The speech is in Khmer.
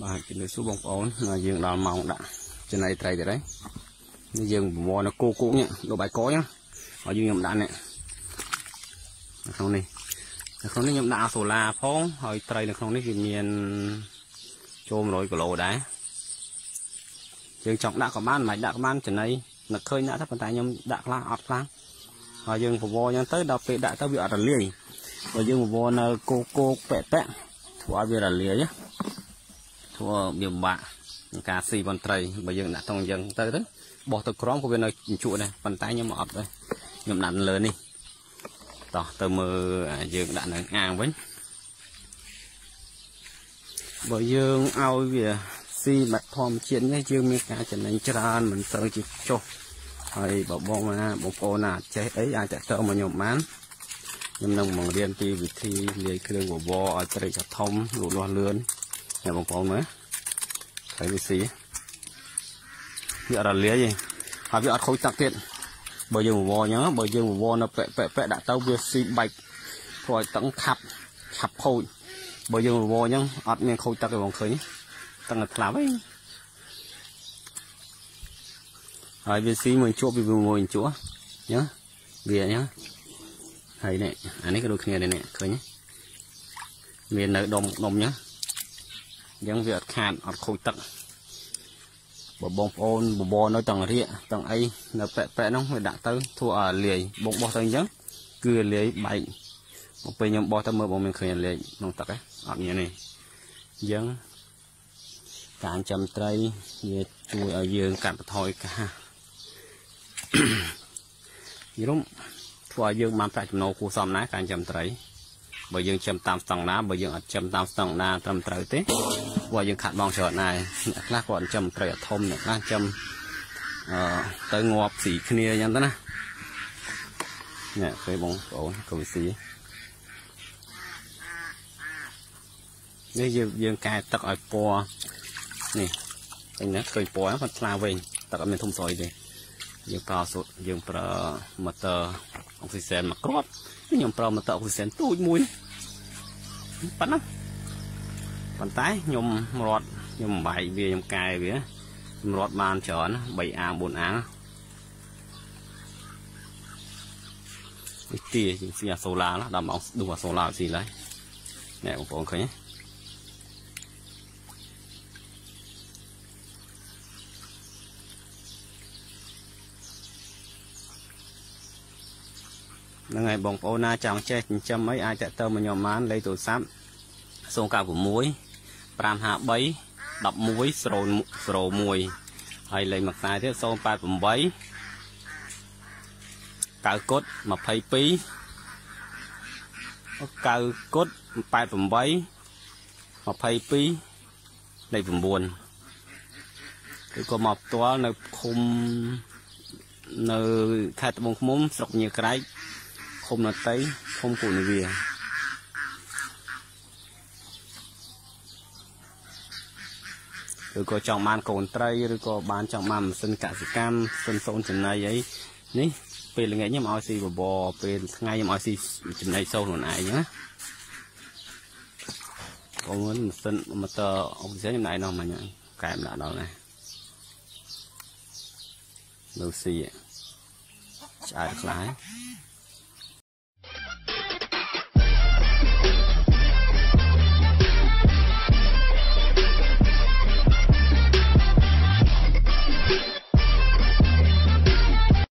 ជំរាបសួរបងប្អូនយើងដល់ម៉ោងដាក់ចំណីត្រីទៅđấyនេះយើងប្រមូលនៅគោនេះដូចបាយកោចឹងហើយយើងខ្ញុំដាក់នេះនៅក្នុងនេះខ្ញុំដាក់សូឡាផងហើយត្រីនៅក្នុងនេះវាមានចូល100 គីឡូដែរយើងចង់ដាក់ក៏បានមិនដាក់ក៏បានចំណីនឹកឃើញដាក់ទៅប៉ុន្តែខ្ញុំដាក់ខ្លះអត់ខ្លះហើយយើងប្រមូលចឹងទៅដល់ពេលដាក់ទៅវាអត់រលាយបើយើងប្រមូលនៅគោពាក់ធ្វើឲ្យវារលាយធ្វើវាពិបាកក្នុងការស៊ីបនត្រីបើយើងដាក់ក្នុងចឹងទៅបោះទៅក្រមក៏វានៅជក់ដែរប៉ុន្តែខ្ញុំអត់ទេខ្ញុំដាក់លើនេះតោះទៅមើលយើងដាក់នៅអាងវិញបើយើងឲ្យវាស៊ីបាត់ធម្មជាតិនេះយើងមានការចំណេញច្រើនមិនសូវជាចុះហើយបើបងប្អូនណាចេះអីអាចតទៅមកខ្ញុំបានខ្ញុំនឹងបង្រៀនពីវិធីលាយគ្រឿងបបរឲ្យត្រីធំលូតលាស់លឿនអ្នកបងប្អូនមើលហើយវាស៊ីវាអត់រលាយទេហើយវាអត់ខូចទឹកទៀតបើយើងបបរអញ្ចឹងបើយើងបបរនៅពាក់ដាក់ទៅវាស៊ីបែកធ្វើឲ្យទឹកខាប់ខូចបើយើងបបរអញ្ចឹងអត់មានខូចទឹកទេបងឃើញទឹកថ្លាប់វិញហើយវាស៊ីមួយជួបវាមួយជួបអញ្ចឹងវាអញ្ចឹងហើយនេះអានេះក៏ដូចគ្នាដែរនេះឃើញមាននៅដុំអញ្ចឹងវាអត់ខាតអត់ខូចទឹកបើបងប្អូនបបរនៅទាំងរៀកទាំងអីនៅពាក់ហ្នឹងវាដាក់ទៅធ្វើឲ្យលាយបងបោះទៅអញ្ចឹងគឺលាយបែកមកពេលខ្ញុំបោះទៅមើលបងមានឃើញលាយក្នុងទឹកទេអត់មានទេអញ្ចឹងការចាំត្រីវាជួយឲ្យយើងកាត់បន្ថយការយល់ធ្វើឲ្យយើងបានប្រាក់ចំណូលគួរសមណាស់ការចាំត្រីបើយើងចាំតាមស្តង់ដារបើយើងអត់ចាំតាមស្តង់ដារត្រឹមត្រូវទេព្រោះយើងខាត់បងច្រើនដែរអ្នកខ្លះគាត់ចាំត្រីអត់ធំអ្នកខ្លះចាំទៅងាប់ស៊ីគ្នាអញ្ចឹងទៅណានេះពេលបងប្អូនកុំស៊ីនេះយើងកែទឹកឲ្យពណ៌នេះឃើញណាឃើញពណ៌គាត់ថ្លាវិញទឹកអត់មានធំស្រួយទេយើងប្រើម៉ូទ័រអុកស៊ីសែនមួយគ្រាប់ខ្ញុំប្រើម៉ូទ័រអុកស៊ីសែនទូចមួយប៉ុណ្ណាប៉ុន្តែខ្ញុំរត់ខ្ញុំបែកវាខ្ញុំកែវាខ្ញុំរត់បានច្រើន3អាង4អាងនេះទាយើងស៊ីអាសូឡាដល់មកដួសអាសូឡាស៊ីឡើយនេះបងប្អូនឃើញទេហ្នឹងហើយបងប្អូនណាចង់ចេះចិញ្ចឹមអីអាចតទៅមកខ្ញុំបានលេខទូរស័ព្ទ096 553 1101ហើយលេខមួយខ្សែទៀត088 9គុត22 9គុត88 22លេខ9ឬក៏មកផ្ទាល់នៅឃុំនៅខេត្តត្បូងឃ្មុំស្រុកញៀក្រែកឃុំនតីឃុំគូនាវាឬក៏ចង់បានកូនត្រីឬក៏បានចង់បានម៉ាស៊ីនកសិកម្មសូនចំណៃអីនេះពេលល្ងាចខ្ញុំឲ្យស៊ីបបរពេលថ្ងៃខ្ញុំឲ្យស៊ីចំណៃសូនខ្លួនឯងណាបងម៉ាស៊ីនម៉ូទ័រអុកស៊ីសែនខ្ញុំដាក់ឯនោះមិញកែដាក់ដល់ណានៅស៊ីឆ្អែតខ្លះ